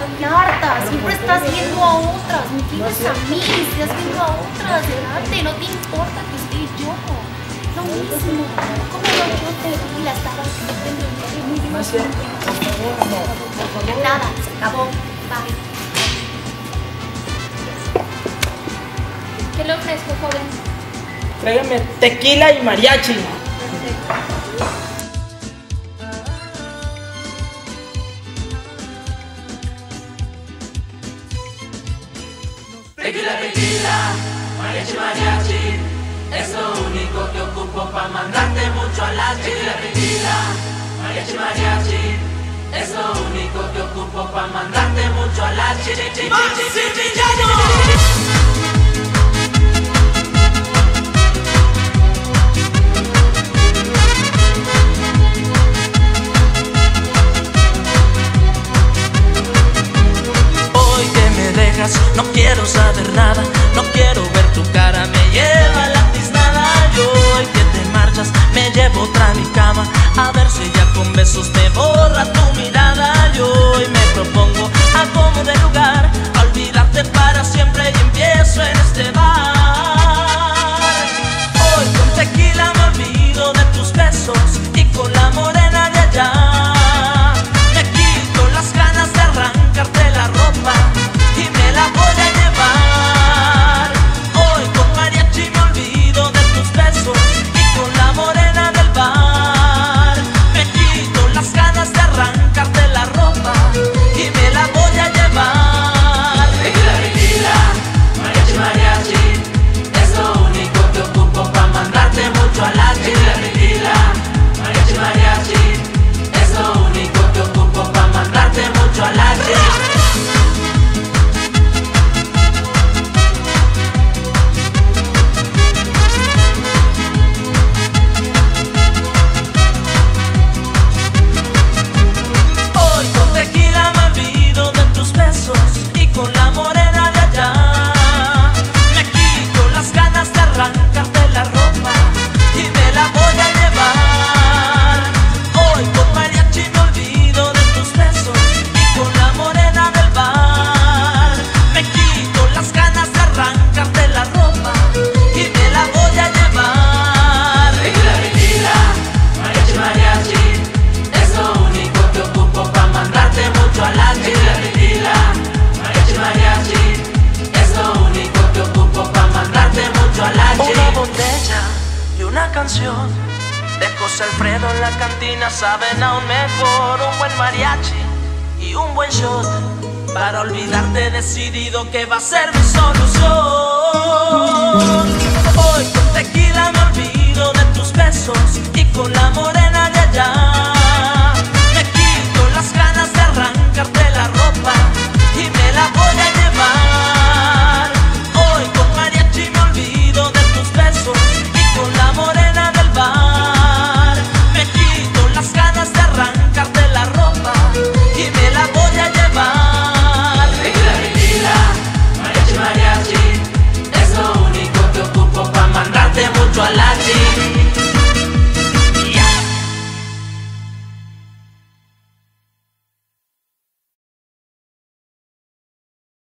Estoy harta, siempre estás viendo a otras, me tienes a mí, estás viendo a otras, delante, no te importa que esté yo. Lo mismo, como yo te vi, la estaba escribiendo en No es cierto, por favor, no, por favor. Nada, se acabó, bye. ¿Qué le ofrezco, joven? Tráigame tequila y mariachi. Tequila, tequila, mariachi, mariachi, es lo único que ocupo pa' mandarte mucho a la tequila, tequila, mariachi, mariachi, es lo único que ocupo pa' mandarte mucho a la Hoy que me dejas, no quiero saber nada, no quiero ver tu cara, me lleva la tiznada. Yo hoy que te marchas, me llevo otra a mi cama, a ver si ya con besos me borra tu mirada. Yo hoy me propongo a como de lugar, a olvidarte para siempre y empiezo en este bar. Hoy con tequila me olvido de tus besos y con la morena de allá me quito las ganas de arrancarte la ropa y me la voy a llevar. Hoy con mariachi me olvido de tus besos y con la morena del bar me quito las ganas de arrancarte la ropa y me la voy a llevar. Tequila, tequila, mariachi, mariachi, es lo único que ocupo pa' mandarte mucho a la tequila, tequila, mariachi, mariachi, es lo único que ocupo pa' mandarte mucho a la tequila. Hoy con tequila me olvido de tus besos y con la morena de allá me quito las ganas de arrancarte la ropa y me la voy a llevar. Hoy con mariachi me olvido de tus besos y con la morena del bar me quito las ganas de arrancarte la ropa y me la voy a llevar. Tequila, tequila, mariachi, mariachi, es lo único que ocupo pa' mandarte mucho a la tequila, tequila, mariachi, mariachi, es lo único que ocupo pa' mandarte mucho a la tequila. Una botella y una canción de José Alfredo en la cantina saben aún mejor. Un buen mariachi y un buen shot para olvidarte decidido que va a ser mi solución.